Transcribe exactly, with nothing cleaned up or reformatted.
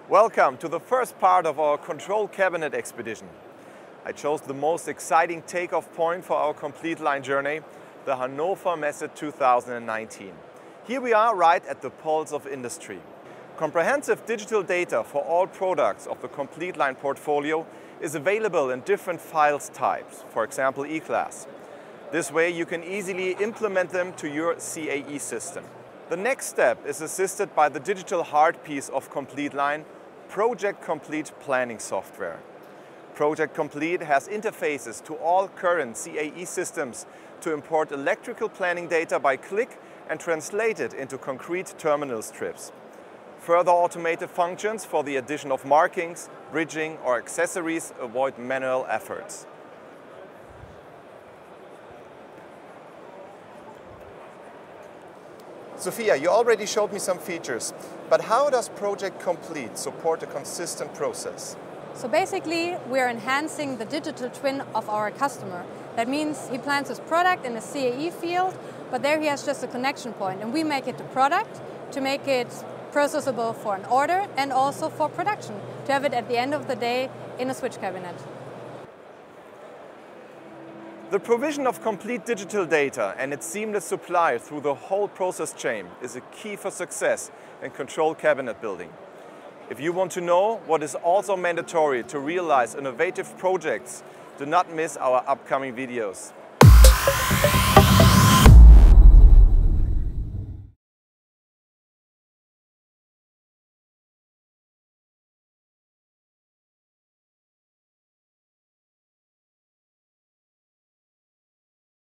Welcome to the first part of our control cabinet expedition. I chose the most exciting takeoff point for our complete line journey, the Hannover Messe two thousand nineteen. Here we are right at the pulse of industry. Comprehensive digital data for all products of the complete line portfolio is available in different files types, for example E-Class. This way you can easily implement them to your C A E system. The next step is assisted by the digital heart piece of Complete Line, Project Complete planning software. Project Complete has interfaces to all current C A E systems to import electrical planning data by click and translate it into concrete terminal strips. Further automated functions for the addition of markings, bridging or accessories avoid manual efforts. Sophia, you already showed me some features, but how does Project Complete support a consistent process? So basically, we're enhancing the digital twin of our customer. That means he plans his product in the C A E field, but there he has just a connection point, and we make it the product to make it processable for an order and also for production, to have it at the end of the day in a switch cabinet. The provision of complete digital data and its seamless supply through the whole process chain is a key for success in control cabinet building. If you want to know what is also mandatory to realize innovative projects, do not miss our upcoming videos.